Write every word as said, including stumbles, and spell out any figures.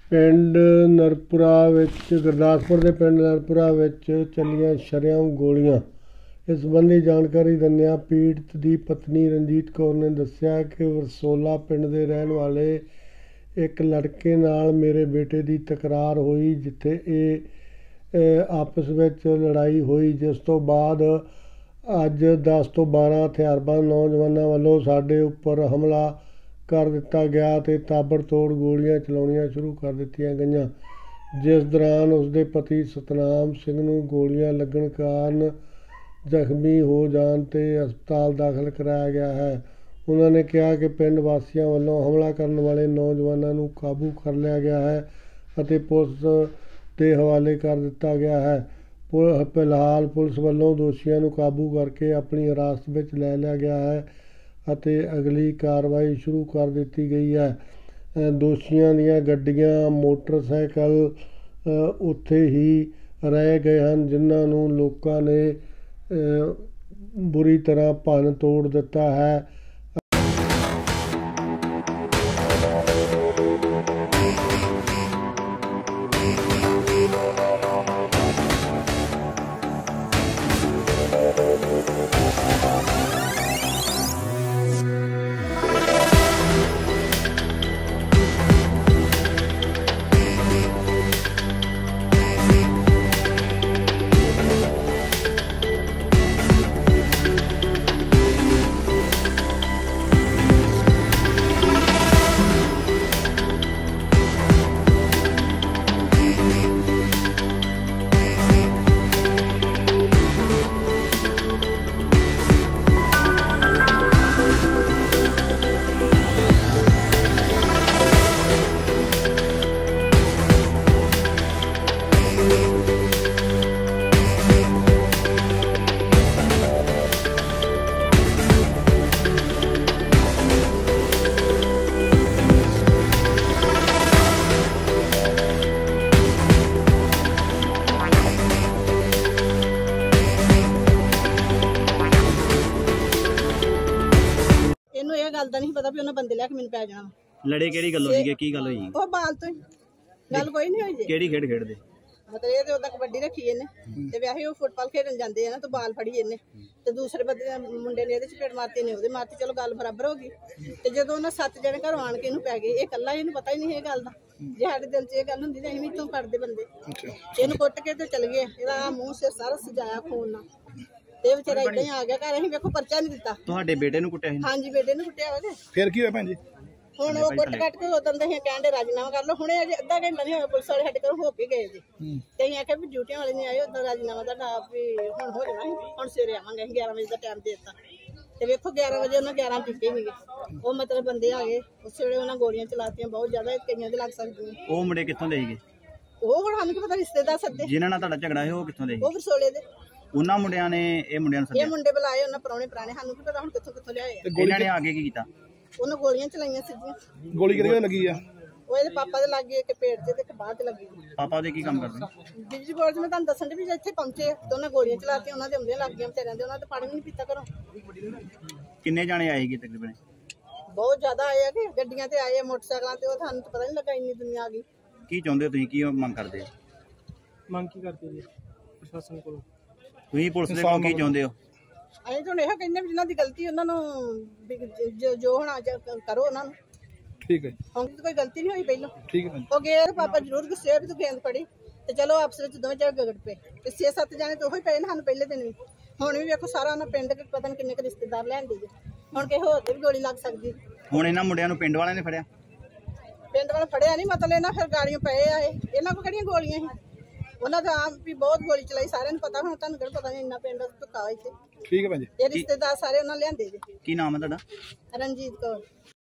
ਪਿੰਡ ਨਰਪੁਰਾ ਵਿੱਚ ਗੁਰਦਾਸਪੁਰ ਦੇ ਪਿੰਡ ਨਰਪੁਰਾ ਵਿੱਚ ਚੱਲੀਆਂ ਸ਼ਰੇਆਮ ਗੋਲੀਆਂ। ਇਸ ਸੰਬੰਧੀ ਜਾਣਕਾਰੀ ਦਿੰਦਿਆਂ ਪੀੜਤ ਦੀ ਪਤਨੀ ਰਣਜੀਤ ਕੌਰ ਨੇ ਦੱਸਿਆ ਕਿ ਵਰਸੋਲਾ ਪਿੰਡ ਦੇ ਰਹਿਣ ਵਾਲੇ ਇੱਕ ਲੜਕੇ ਨਾਲ ਮੇਰੇ ਬੇਟੇ ਦੀ ਤਕਰਾਰ ਹੋਈ, ਜਿੱਥੇ ਇਹ ਆਪਸ ਵਿੱਚ ਲੜਾਈ ਹੋਈ, ਜਿਸ ਤੋਂ ਬਾਅਦ ਅੱਜ ਦਸ ਤੋਂ ਬਾਰਾਂ ਹਥਿਆਰਬੰਦ ਨੌਜਵਾਨਾਂ ਵੱਲੋਂ ਸਾਡੇ ਉੱਪਰ ਹਮਲਾ ਕਰ ਦਿੱਤਾ ਗਿਆ ਅਤੇ ਤਾਬੜਤੋੜ ਗੋਲੀਆਂ ਚਲਾਉਣੀਆਂ ਸ਼ੁਰੂ ਕਰ ਦਿੱਤੀਆਂ ਗਈਆਂ, ਜਿਸ ਦੌਰਾਨ ਉਸਦੇ ਪਤੀ ਸਤਨਾਮ ਸਿੰਘ ਨੂੰ ਗੋਲੀਆਂ ਲੱਗਣ ਕਾਰਨ ਜ਼ਖਮੀ ਹੋ ਜਾਣ 'ਤੇ ਹਸਪਤਾਲ ਦਾਖਲ ਕਰਾਇਆ ਗਿਆ ਹੈ। ਉਹਨਾਂ ਨੇ ਕਿਹਾ ਕਿ ਪਿੰਡ ਵਾਸੀਆਂ ਵੱਲੋਂ ਹਮਲਾ ਕਰਨ ਵਾਲੇ ਨੌਜਵਾਨਾਂ ਨੂੰ ਕਾਬੂ ਕਰ ਲਿਆ ਗਿਆ ਹੈ ਅਤੇ ਪੁਲਿਸ ਦੇ ਹਵਾਲੇ ਕਰ ਦਿੱਤਾ ਗਿਆ ਹੈ। ਫਿਲਹਾਲ ਪੁਲਿਸ ਵੱਲੋਂ ਦੋਸ਼ੀਆਂ ਨੂੰ ਕਾਬੂ ਕਰਕੇ ਆਪਣੀ ਹਿਰਾਸਤ ਵਿੱਚ ਲੈ ਲਿਆ ਗਿਆ ਹੈ ਅਤੇ ਅਗਲੀ ਕਾਰਵਾਈ ਸ਼ੁਰੂ ਕਰ ਦਿੱਤੀ ਗਈ ਹੈ। ਦੋਸ਼ੀਆਂ ਦੀਆਂ ਗੱਡੀਆਂ, ਮੋਟਰਸਾਈਕਲ ਉੱਥੇ ਹੀ ਰਹਿ ਗਏ ਹਨ, ਜਿਨ੍ਹਾਂ ਨੂੰ ਲੋਕਾਂ ਨੇ ਬੁਰੀ ਤਰ੍ਹਾਂ ਭੰਨ ਤੋੜ ਦਿੱਤਾ ਹੈ। ਇਹ ਗੱਲ ਦਾ ਨਹੀਂ ਪਤਾ ਵੀ ਉਹਨਾਂ ਬੰਦੇ ਲੈ ਕੇ ਮੈਨੂੰ ਪੈ ਜਾਣਾ। ਲੜੇ ਕਿਹੜੀ ਗੱਲੋਂ ਸੀਗੇ, ਕੀ ਗੱਲ ਹੋਈ? ਉਹ ਬਾਲ ਤੋਂ ਹੀ ਗੱਲ ਕੋਈ ਨਹੀਂ ਹੋਈ ਜੀ। ਕਿਹੜੀ ਖੇਡ ਖੇਡਦੇ? ਮਤਲਬ ਇਹ ਤੇ ਉਹਦਾ ਕਬੱਡੀ ਰੱਖੀ ਇਹਨੇ ਤੇ ਵੈਸੇ ਉਹ ਫੁੱਟਬਾਲ ਖੇਡਣ ਜਾਂਦੇ ਆ ਨਾ, ਤੇ ਬਾਲ ਫੜੀ ਇਹਨੇ ਤੇ ਦੂਸਰੇ ਬੰਦੇ ਮੁੰਡੇ ਨੇ ਇਹਦੇ ਚਪੇੜ ਮਾਰਤੀ ਨੇ ਉਹਦੇ ਮਾਰਤੀ, ਚਲੋ ਗੱਲ ਬਰਾਬਰ ਹੋ ਗਈ। ਤੇ ਜਦੋਂ ਉਹਨਾਂ ਸੱਤ ਜਣੇ ਘਰੋਂ ਆਣ ਕੇ ਇਹਨੂੰ ਪੈ ਗਏ, ਇਹ ਇਕੱਲਾ ਇਹਨੂੰ ਪਤਾ ਹੀ ਨਹੀਂ ਇਹ ਗੱਲ ਦਾ। ਜੇ ਸਾਡੇ ਦਿਲ 'ਚ ਇਹ ਗੱਲ ਹੁੰਦੀ ਤਾਂ ਅਸੀਂ ਵੀ ਇੱਥੋਂ ਫੜਦੇ ਬੰਦੇ। ਇਹਨੂੰ ਕੁੱਟ ਕੇ ਤੇ ਚਲ ਗਏ। ਇਹਦਾ ਮੂੰਹ ਸਿਰ ਸਾਰਾ ਸਜਾਇਆ ਖੂਨ ਨਾਲ ਤੇ ਵਿਚਾਰਾ ਏਦਾਂ ਹੀ ਆ ਗਿਆ ਘਰ। ਅਸੀਂ ਵੇਖੋ ਪਰਚਾ ਨਹੀਂ ਦਿੱਤਾ। ਤੁਹਾਡੇ ਬੇਟੇ ਨੂੰ ਕੁੱਟਿਆ ਸੀ? ਹਾਂਜੀ, ਬੇਟੇ ਨੂੰ ਕੁੱਟਿਆ ਹੋਵੇ। ਫਿਰ ਕੀ ਹੋਇਆ ਭੈਣ ਜੀ? ਹੁਣ ਉਹ ਕੁੱਟ ਕੱਟ ਕੇ ਉਦੋਂ ਦੇ ਕਹਿੰਦੇ ਰਾਜੀਨਾਮਾ ਕਰ ਲਓ। ਹੁਣੇ ਅਜੇ ਅੱਧਾ ਘੰਟਾ ਨਹੀਂ ਹੋਇਆ ਪੁਲਿਸ ਵਾਲੇ ਸਾਡੇ ਘਰੋਂ ਹੋ ਕੇ ਗਏ ਜੀ। ਤੇ ਅਸੀਂ ਆਖਿਆ ਵੀ ਡਿਊਟੀਆਂ ਵਾਲੇ ਨਹੀਂ ਆਏ, ਉਦੋਂ ਰਾਜੀਨਾਮਾ ਦਾ ਵੀ ਹੁਣ ਹੋ ਜਾਣਾ, ਹੁਣ ਸਵੇਰੇ ਆਵਾਂਗੇ। ਅਸੀਂ ਗਿਆਰਾਂ ਵਜੇ ਦਾ ਟਾਈਮ ਦੇ ਦਿੱਤਾ ਤੇ ਵੇਖੋ ਗਿਆਰਾਂ ਵਜੇ ਉਹਨਾਂ ਗਿਆਰਾਂ ਪੀਤੇ ਨਹੀਂ ਗਏ। ਉਹ ਮਤਲਬ ਬੰਦੇ ਆ ਗਏ, ਉਸੇ ਵੇਲੇ ਉਹਨਾਂ ਗੋਲੀਆਂ ਚਲਾਤੀਆਂ ਬਹੁਤ ਜ਼ਿਆਦਾ, ਕਈਆਂ ਦੇ ਲੱਗ ਸਕਦੀਆਂ। ਉਹ ਮੁੰਡੇ ਕਿੱਥੋਂ ਦੇ ਸੀਗੇ? ਉਹ ਹੁਣ ਸਾਨੂੰ ਕੀ ਪਤਾ, ਰਿਸ਼ਤੇਦਾਰ ਸੱਦੇ ਜਿਨ੍ਹਾਂ ਨਾਲ ਤੁਹਾਡਾ ਝਗੜਾ ਸੀ ਉਹ ਕਿੱਥੋਂ ਦੇ? ਉਹ ਵਰਸੋਲੇ ਦੇ। ਉਹਨਾਂ ਮੁੰਡਿਆਂ ਨੇ ਇਹ ਮੁੰਡਿਆਂ ਨੂੰ ਸੱਦਿਆ? ਇਹ ਮੁੰਡੇ ਬੁਲਾਏ ਉਹਨਾਂ ਪੁਰਾਣੇ ਪੁਰਾਣੇ, ਸਾਨੂੰ ਕੀ ਪਤਾ ਹੁਣ ਕਿੱਥੋਂ ਕਿੱਥੋਂ ਲਿਆਏ ਆ। ਇਹਨਾਂ ਨੇ ਆਗੇ ਕੀ ਕੀਤਾ? ਉਹਨਾਂ ਗੋਲੀਆਂ ਚਲਾਈਆਂ ਸਿੱਧੀਆਂ। ਗੋਲੀ ਕਿਹਦੇ ਲੱਗੀ ਆ? ਉਹ ਇਹਦੇ ਪਾਪਾ ਦੇ ਲੱਗੀ, ਇੱਕ ਪੇਟ ਤੇ ਇੱਕ ਬਾਹ ਤੇ ਲੱਗੀ। ਪਾਪਾ ਉਹਦੇ ਕੀ ਕੰਮ ਕਰਦੇ? ਬਿਜਲੀ ਬੋਰਡ 'ਚ ਮੈਂ ਤੁਹਾਨੂੰ ਦੱਸਣ ਦੇ ਵੀ ਇੱਥੇ ਪਹੁੰਚੇ ਤੇ ਉਹਨਾਂ ਗੋਲੀਆਂ ਚਲਾਤੀਆਂ, ਉਹਨਾਂ ਦੇ ਆਉਂਦੀਆਂ ਲੱਗ ਗਈਆਂ ਵਿਚਾਰਿਆਂ ਦੇ। ਉਹਨਾਂ ਤੇ ਪਾਣੀ ਵੀ ਨਹੀਂ ਪੀਤਾ ਘਰੋਂ। ਕਿੰਨੇ ਜਾਣੇ ਆਏ ਸੀਗੇ ਤਕਰੀਬਨ? ਬਹੁਤ ਜ਼ਿਆਦਾ ਆਏ ਆ ਕਿ ਗੱਡੀਆਂ ਤੇ ਆਏ ਆ, ਮੋਟਰਸਾਈਕਲਾਂ ਤੇ। ਉਹ ਤੁਹਾਨੂੰ ਪਤਾ ਨਹੀਂ ਲੱਗਾ ਇੰਨੀ ਦੁਨੀਆ ਆ ਗਈ। ਕੀ ਚਾਹੁੰਦੇ ਹੋ ਤੁਸੀਂ, ਕੀ ਮੰਗ ਕਰਦੇ ਹੋ? ਮੰਗ ਕੀ ਕਰਦੇ ਜੀ ਪ੍ਰਸ਼ਾਸਨ ਕੋਲੋਂ? ਤੁਸੀਂ ਪੁਲਿਸ ਦੇ ਕੋਲ ਕੀ ਚਾਹੁੰਦੇ ਹੋ? ਅਸੀਂ ਤੁਹਾਨੂੰ ਇਹੋ ਕਹਿੰਦੇ ਵੀ ਜਿਨ੍ਹਾਂ ਦੀ ਗਲਤੀ ਉਹਨਾਂ ਨੂੰ ਜੋ ਹੋਣਾ ਕਰੋ ਉਹਨਾਂ ਨੂੰ। ਠੀਕ ਹੈ। ਹੁਣ ਕੋਈ ਗਲਤੀ ਨਹੀਂ ਹੋਈ ਪਹਿਲਾਂ। ਠੀਕ ਹੈ। ਉਹ ਗਏ ਪਾਪਾ ਜ਼ਰੂਰ ਗੁੱਸੇ ਹੋਏ ਵੀ ਤੂੰ ਗੇਂਦ ਫੜੀ ਤੇ ਚਲੋ ਆਪਸ ਵਿੱਚ ਦੋਵੇਂ ਚਾਰ ਗਗੜ ਪਏ ਤੇ ਛੇ ਸੱਤ ਜਾਣੇ ਤੇ ਉਹੀ ਪਏ ਨੇ ਸਾਨੂੰ ਪਹਿਲੇ ਦਿਨ ਵੀ। ਹੁਣ ਵੀ ਵੇਖੋ ਸਾਰਾ ਉਹਨਾਂ ਪਿੰਡ ਪਤਾ ਨਹੀਂ ਕਿੰਨੇ ਕੁ ਰਿਸ਼ਤੇਦਾਰ ਲੈਂਦੇ ਜੀ। ਹੁਣ ਕਿਸੇ ਹੋਰ ਤੇ ਵੀ ਗੋਲੀ ਲੱਗ ਸਕਦੀ। ਹੁਣ ਇਹਨਾਂ ਮੁੰਡਿਆਂ ਨੂੰ ਪਿੰਡ ਵਾਲਿਆਂ ਨੇ ਫੜਿਆ? ਪਿੰਡ ਵਾਲੇ ਫੜਿਆ ਨਹੀਂ, ਮਤਲਬ ਇਹਨਾਂ ਫਿਰ ਗਾੜੀਆਂ ਪਏ ਆ। ਇਹਨਾਂ ਕੋਲ ਕਿਹੜੀਆਂ ਗੋਲੀਆਂ ਸੀ? ਉਹਨਾਂ ਦਾ ਆਪ ਵੀ ਬਹੁਤ ਗੋਲੀ ਚਲਾਈ, ਸਾਰਿਆਂ ਨੂੰ ਪਤਾ। ਹੁਣ ਤੁਹਾਨੂੰ ਕਿਹੜਾ ਪਤਾ ਨਹੀਂ, ਇੰਨਾ ਪਿੰਡ ਧੁੱਕਾ ਇੱਥੇ। ਠੀਕ ਹੈ ਭੈਣ ਜੀ। ਇਹ ਰਿਸ਼ਤੇਦਾਰ ਸਾਰੇ ਉਹਨਾਂ ਲਿਆਂਦੇ ਜੀ। ਕੀ ਨਾਮ ਹੈ ਤੁਹਾਡਾ? ਰਣਜੀਤ ਕੌਰ।